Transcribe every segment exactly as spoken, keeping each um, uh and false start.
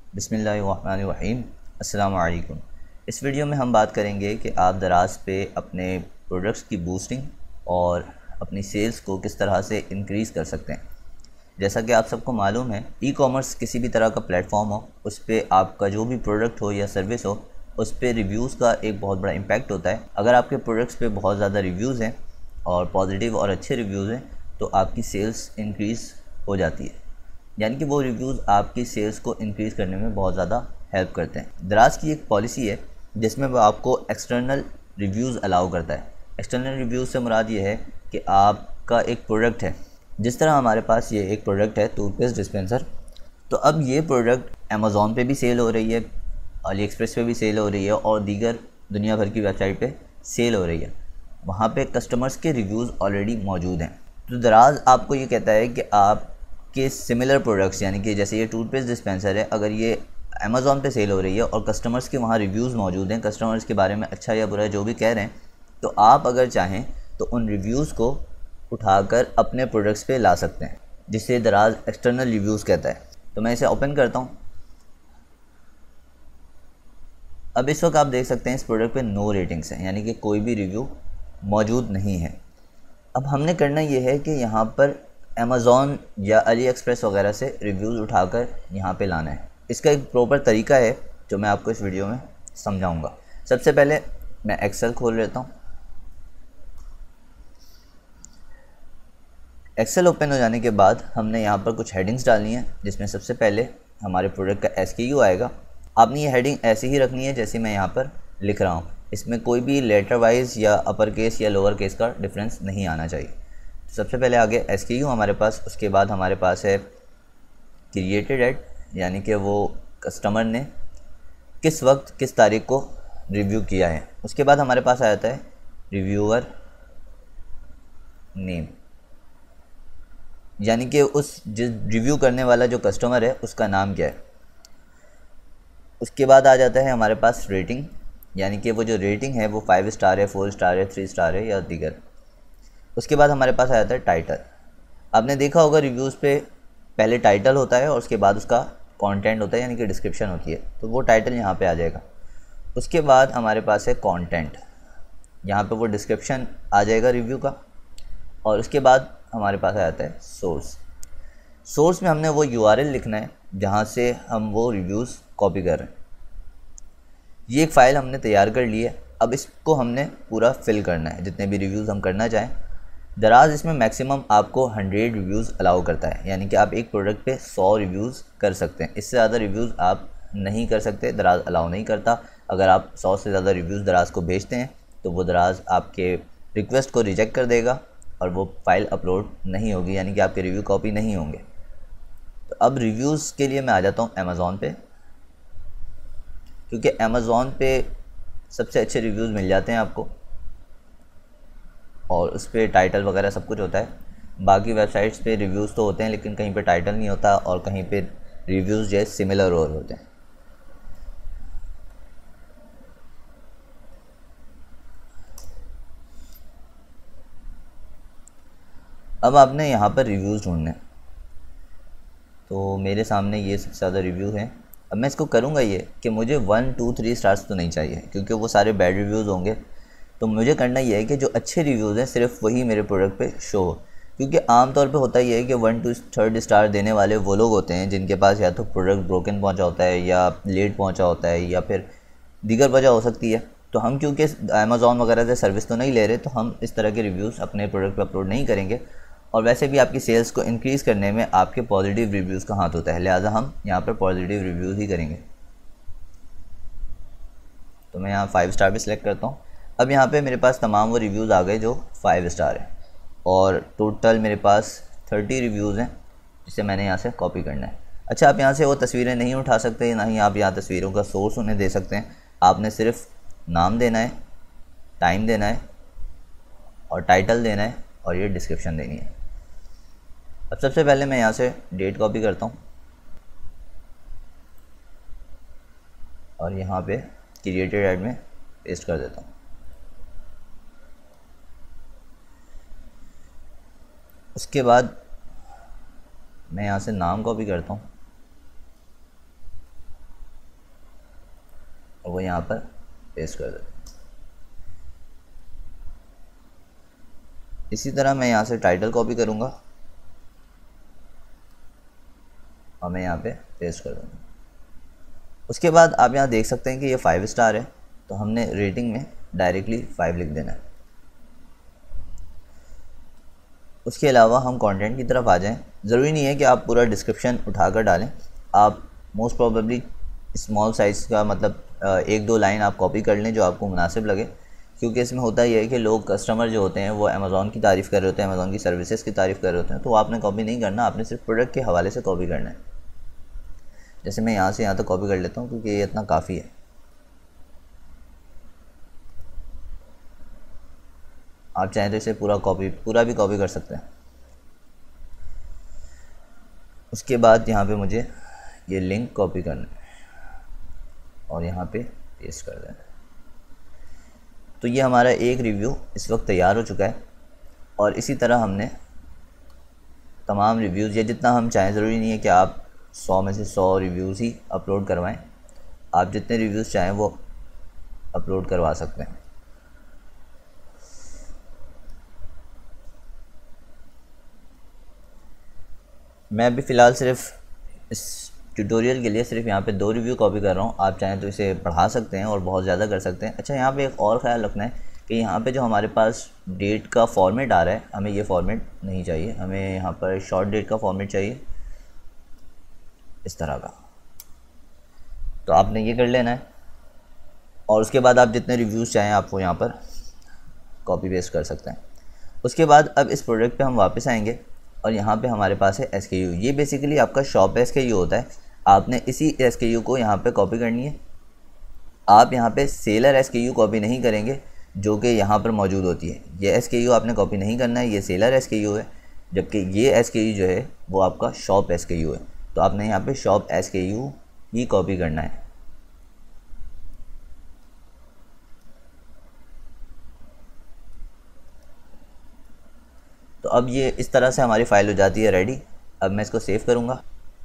बिस्मिल्लाहिर्रहमानिर्रहीम। अस्सलाम वालेकुम। इस वीडियो में हम बात करेंगे कि आप दराज पे अपने प्रोडक्ट्स की बूस्टिंग और अपनी सेल्स को किस तरह से इंक्रीज़ कर सकते हैं। जैसा कि आप सबको मालूम है, ई कॉमर्स किसी भी तरह का प्लेटफॉर्म हो, उस पर आपका जो भी प्रोडक्ट हो या सर्विस हो, उस पर रिव्यूज़ का एक बहुत बड़ा इम्पैक्ट होता है। अगर आपके प्रोडक्ट्स पे बहुत ज़्यादा रिव्यूज़ हैं और पॉजिटिव और अच्छे रिव्यूज़ हैं तो आपकी सेल्स इंक्रीज़ हो जाती है, यानी कि वो रिव्यूज़ आपकी सेल्स को इंक्रीज़ करने में बहुत ज़्यादा हेल्प करते हैं। दराज की एक पॉलिसी है जिसमें वो आपको एक्सटर्नल रिव्यूज़ अलाउ करता है। एक्सटर्नल रिव्यूज़ से मुराद ये है कि आपका एक प्रोडक्ट है, जिस तरह हमारे पास ये एक प्रोडक्ट है टूथपेस्ट डिस्पेंसर, तो अब ये प्रोडक्ट अमेज़ॉन पे भी सेल हो रही है, अली एक्सप्रेस पे भी सेल हो रही है और दीगर दुनिया भर की वेबसाइट पे सेल हो रही है। वहाँ पे कस्टमर्स के रिव्यूज़ ऑलरेडी मौजूद हैं। तो दराज आपको ये कहता है कि आप के सिमिलर प्रोडक्ट्स, यानी कि जैसे ये टूथपेस्ट डिस्पेंसर है, अगर ये अमेज़ॉन पे सेल हो रही है और कस्टमर्स के वहाँ रिव्यूज़ मौजूद हैं, कस्टमर्स के बारे में अच्छा या बुरा जो भी कह रहे हैं, तो आप अगर चाहें तो उन रिव्यूज़ को उठाकर अपने प्रोडक्ट्स पे ला सकते हैं, जिसे दराज एक्सटर्नल रिव्यूज़ कहता है। तो मैं इसे ओपन करता हूँ। अब इस वक्त आप देख सकते हैं इस प्रोडक्ट पे नो रेटिंग्स हैं, यानी कि कोई भी रिव्यू मौजूद नहीं है। अब हमने करना ये है कि यहाँ पर अमेज़ॉन या अली एक्सप्रेस वगैरह से रिव्यूज़ उठाकर यहाँ पे लाना है। इसका एक प्रॉपर तरीका है जो मैं आपको इस वीडियो में समझाऊंगा। सबसे पहले मैं एक्सेल खोल लेता हूँ। एक्सेल ओपन हो जाने के बाद हमने यहाँ पर कुछ हेडिंग्स डालनी है, जिसमें सबसे पहले हमारे प्रोडक्ट का एस के यू आएगा। आपने ये हेडिंग ऐसे ही रखनी है जैसे मैं यहाँ पर लिख रहा हूँ, इसमें कोई भी लेटर वाइज या अपर केस या लोअर केस का डिफरेंस नहीं आना चाहिए। सबसे पहले आगे एस के यू हमारे पास, उसके बाद हमारे पास है क्रिएटेड एट, यानी कि वो कस्टमर ने किस वक्त किस तारीख को रिव्यू किया है। उसके बाद हमारे पास आ जाता है रिव्यूअर नेम, यानी कि उस जिस रिव्यू करने वाला जो कस्टमर है उसका नाम क्या है। उसके बाद आ जाता है हमारे पास रेटिंग, यानी कि वो जो रेटिंग है वो फाइव स्टार है, फोर स्टार है, थ्री स्टार है या दीगर। उसके बाद हमारे पास आ जाता है टाइटल। आपने देखा होगा रिव्यूज़ पे पहले टाइटल होता है और उसके बाद उसका कंटेंट होता है, यानी कि डिस्क्रिप्शन होती है, तो वो टाइटल यहाँ पे आ जाएगा। उसके बाद हमारे पास है कंटेंट, यहाँ पे वो डिस्क्रिप्शन आ जाएगा रिव्यू का। और उसके बाद हमारे पास आ जाता है सोर्स। सोर्स में हमने वो यू आर एल लिखना है जहाँ से हम वो रिव्यूज़ कॉपी कर रहे हैं। ये एक फ़ाइल हमने तैयार कर ली है। अब इसको हमने पूरा फिल करना है, जितने भी रिव्यूज़ हम करना चाहें। दराज इसमें मैक्सिमम आपको हंड्रेड रिव्यूज़ अलाउ करता है, यानी कि आप एक प्रोडक्ट पे सौ रिव्यूज़ कर सकते हैं। इससे ज़्यादा रिव्यूज़ आप नहीं कर सकते, दराज अलाउ नहीं करता। अगर आप सौ से ज़्यादा रिव्यूज़ दराज को भेजते हैं तो वो दराज आपके रिक्वेस्ट को रिजेक्ट कर देगा और वो फ़ाइल अपलोड नहीं होगी, यानी कि आपके रिव्यू कॉपी नहीं होंगे। तो अब रिव्यूज़ के लिए मैं आ जाता हूँ अमेज़ॉन पे, क्योंकि अमेज़ॉन पे सबसे अच्छे रिव्यूज़ मिल जाते हैं आपको और उस पर टाइटल वगैरह सब कुछ होता है। बाकी वेबसाइट्स पे रिव्यूज़ तो होते हैं लेकिन कहीं पे टाइटल नहीं होता और कहीं पे रिव्यूज़ जो है सिमिलर और होते हैं। अब आपने यहाँ पर रिव्यूज़ ढूंढने, तो मेरे सामने ये सबसे ज़्यादा रिव्यू हैं। अब मैं इसको करूँगा ये कि मुझे वन टू थ्री स्टार्स तो नहीं चाहिए, क्योंकि वो सारे बैड रिव्यूज़ होंगे। तो मुझे करना ये है कि जो अच्छे रिव्यूज़ हैं सिर्फ वही मेरे प्रोडक्ट पे शो हो, क्योंकि आमतौर पे होता ये है कि वन टू थर्ड स्टार देने वाले वो लोग होते हैं जिनके पास या तो प्रोडक्ट ब्रोकन पहुंचा होता है या लेट पहुंचा होता है या फिर दीगर वजह हो सकती है। तो हम क्योंकि अमेज़ॉन वगैरह से सर्विस तो नहीं ले रहे, तो हम इस तरह के रिव्यूज़ अपने प्रोडक्ट पर अपलोड नहीं करेंगे। और वैसे भी आपकी सेल्स को इंक्रीज़ करने में आपके पॉजिटिव रिव्यूज़ का हाथ होता है, लिहाजा हम यहाँ पर पॉजिटिव रिव्यूज़ ही करेंगे। तो मैं यहाँ फाइव स्टार भी सिलेक्ट करता हूँ। अब यहाँ पे मेरे पास तमाम वो रिव्यूज़ आ गए जो फाइव स्टार हैं और टोटल मेरे पास थर्टी रिव्यूज़ हैं, जिसे मैंने यहाँ से कॉपी करना है। अच्छा, आप यहाँ से वो तस्वीरें नहीं उठा सकते, ना ही आप यहाँ तस्वीरों का सोर्स उन्हें दे सकते हैं। आपने सिर्फ नाम देना है, टाइम देना है और टाइटल देना है और ये डिस्क्रिप्शन देनी है। अब सबसे पहले मैं यहाँ से डेट कॉपी करता हूँ और यहाँ पे क्रिएटेड ऐड में पेस्ट कर देता हूँ। उसके बाद मैं यहाँ से नाम कॉपी करता हूँ और वो यहाँ पर पेस्ट कर देते हैं। इसी तरह मैं यहाँ से टाइटल कॉपी करूँगा और मैं यहाँ पे पेस्ट कर दूँगा। उसके बाद आप यहाँ देख सकते हैं कि ये फाइव स्टार है, तो हमने रेटिंग में डायरेक्टली फाइव लिख देना है। उसके अलावा हम कंटेंट की तरफ आ जाएं। ज़रूरी नहीं है कि आप पूरा डिस्क्रिप्शन उठाकर डालें, आप मोस्ट प्रोबेबली स्मॉल साइज़ का मतलब एक दो लाइन आप कॉपी कर लें जो आपको मुनासिब लगे, क्योंकि इसमें होता ही है कि लोग कस्टमर जो होते हैं वो अमेज़ॉन की तारीफ़ कर रहे होते हैं, अमेज़ॉन की सर्विसेज की तारीफ़ कर रहे होते हैं, तो आपने कॉपी नहीं करना, आपने सिर्फ प्रोडक्ट के हवाले से कॉपी करना है। जैसे मैं यहाँ से यहाँ तक कॉपी कर लेता हूँ क्योंकि ये इतना काफ़ी है। आप चाहें तो इसे पूरा कॉपी पूरा भी कॉपी कर सकते हैं। उसके बाद यहाँ पे मुझे ये लिंक कॉपी करना है और यहाँ पे पेस्ट कर देना है। तो ये हमारा एक रिव्यू इस वक्त तैयार हो चुका है और इसी तरह हमने तमाम रिव्यूज़ या जितना हम चाहें, ज़रूरी नहीं है कि आप सौ में से सौ रिव्यूज़ ही अपलोड करवाएं, आप जितने रिव्यूज़ चाहें वो अपलोड करवा सकते हैं। मैं अभी फ़िलहाल सिर्फ इस ट्यूटोरियल के लिए सिर्फ यहाँ पे दो रिव्यू कॉपी कर रहा हूँ, आप चाहें तो इसे बढ़ा सकते हैं और बहुत ज़्यादा कर सकते हैं। अच्छा, यहाँ पे एक और ख़्याल रखना है कि यहाँ पे जो हमारे पास डेट का फॉर्मेट आ रहा है, हमें ये फॉर्मेट नहीं चाहिए, हमें यहाँ पर शॉर्ट डेट का फॉर्मेट चाहिए इस तरह का। तो आपने ये कर लेना है और उसके बाद आप जितने रिव्यूज़ चाहें आप वो यहाँ पर कॉपी पेस्ट कर सकते हैं। उसके बाद अब इस प्रोडक्ट पे हम वापस आएंगे और यहाँ पे हमारे पास है एस के यू। ये बेसिकली आपका शॉप एस के यू होता है। आपने इसी एस के यू को यहाँ पे कॉपी करनी है। आप यहाँ पे seller S K U copy नहीं करेंगे जो कि यहाँ पर मौजूद होती है। ये एस के यू आपने कॉपी नहीं करना है, ये सेलर एस के यू है, जबकि ये एस के यू जो है वो आपका शॉप एस के यू है। तो आपने यहाँ पे शॉप एस के यू ही कॉपी करना है। तो अब ये इस तरह से हमारी फ़ाइल हो जाती है रेडी। अब मैं इसको सेव करूँगा।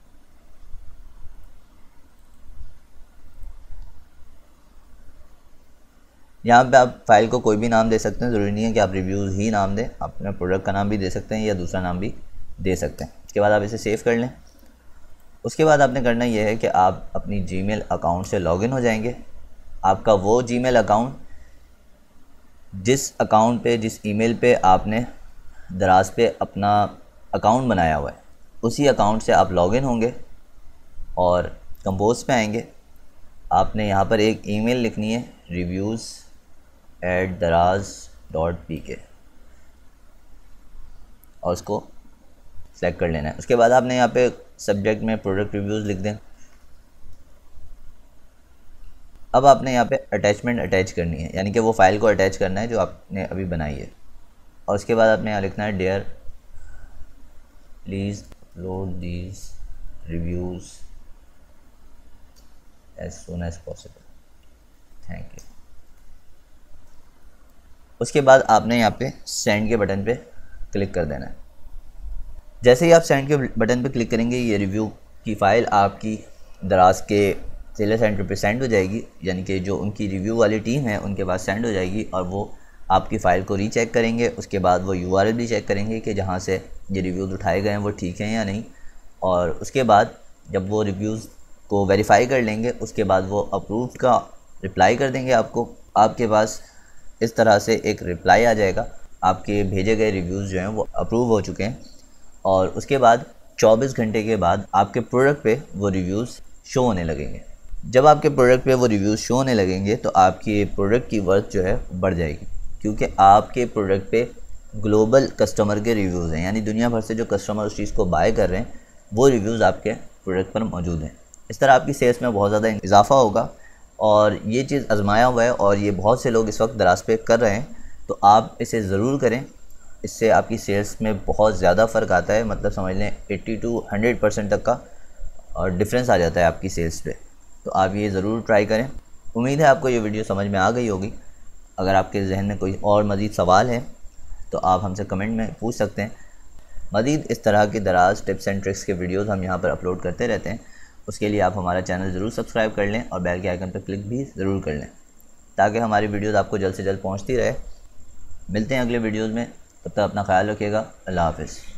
यहाँ पे आप फाइल को कोई भी नाम दे सकते हैं, ज़रूरी नहीं है कि आप रिव्यूज़ ही नाम दें, आप अपने प्रोडक्ट का नाम भी दे सकते हैं या दूसरा नाम भी दे सकते हैं। उसके बाद आप इसे सेव कर लें। उसके बाद आपने करना यह है कि आप अपनी जीमेल अकाउंट से लॉगिन हो जाएंगे। आपका वो जीमेल अकाउंट जिस अकाउंट पे जिस ईमेल पे आपने दराज पे अपना अकाउंट बनाया हुआ है, उसी अकाउंट से आप लॉगिन होंगे और कंपोज पे आएंगे। आपने यहाँ पर एक ईमेल लिखनी है, reviews at Daraz dot P K, और उसको सेलेक्ट कर लेना है। उसके बाद आपने यहाँ पे सब्जेक्ट में प्रोडक्ट रिव्यूज़ लिख दें। अब आपने यहाँ पे अटैचमेंट अटैच करनी है, यानी कि वो फ़ाइल को अटैच करना है जो आपने अभी बनाई है। और उसके बाद आपने यहाँ लिखना है, dear please upload these reviews as soon as possible, thank you. उसके बाद आपने यहाँ पे सेंड के बटन पे क्लिक कर देना है। जैसे ही आप सेंड के बटन पे क्लिक करेंगे, ये रिव्यू की फ़ाइल आपकी दराज के सेलर सेंटर पे सेंड हो जाएगी, यानी कि जो उनकी रिव्यू वाली टीम है उनके पास सेंड हो जाएगी और वो आपकी फ़ाइल को रीचेक करेंगे। उसके बाद वो यू आर एल भी चेक करेंगे कि जहाँ से ये रिव्यूज़ उठाए गए हैं वो ठीक हैं या नहीं। और उसके बाद जब वो रिव्यूज़ को वेरीफाई कर लेंगे, उसके बाद वो अप्रूव का रिप्लाई कर देंगे आपको। आपके पास इस तरह से एक रिप्लाई आ जाएगा, आपके भेजे गए रिव्यूज़ जो हैं वो अप्रूव हो चुके हैं। और उसके बाद चौबीस घंटे के बाद आपके प्रोडक्ट पे वो रिव्यूज़ शो होने लगेंगे। जब आपके प्रोडक्ट पे वो रिव्यूज़ शो होने लगेंगे तो आपके प्रोडक्ट की वर्थ जो है बढ़ जाएगी, क्योंकि आपके प्रोडक्ट पे ग्लोबल कस्टमर के रिव्यूज़ हैं, यानी दुनिया भर से जो कस्टमर उस चीज़ को बाय कर रहे हैं वो रिव्यूज़ आपके प्रोडक्ट पर मौजूद हैं। इस तरह आपकी सेल्स में बहुत ज़्यादा इजाफा होगा और ये चीज़ आजमाया हुआ है और ये बहुत से लोग इस वक्त दराज पे कर रहे हैं। तो आप इसे ज़रूर करें, इससे आपकी सेल्स में बहुत ज़्यादा फ़र्क आता है। मतलब समझ लें अस्सी टू सौ परसेंट तक का और डिफरेंस आ जाता है आपकी सेल्स पे। तो आप ये ज़रूर ट्राई करें। उम्मीद है आपको ये वीडियो समझ में आ गई होगी। अगर आपके जहन में कोई और मज़ीद सवाल है तो आप हमसे कमेंट में पूछ सकते हैं। मज़ीद इस तरह के दराज टिप्स एंड ट्रिक्स के वीडियोस हम यहाँ पर अपलोड करते रहते हैं। उसके लिए आप हमारा चैनल ज़रूर सब्सक्राइब कर लें और बेल के आइकन पर क्लिक भी ज़रूर कर लें ताकि हमारी वीडियोज़ आपको जल्द से जल्द पहुँचती रहे। मिलते हैं अगले वीडियोज़ में, तब तक अपना ख्याल रखिएगा। अल्लाह हाफ़िज़।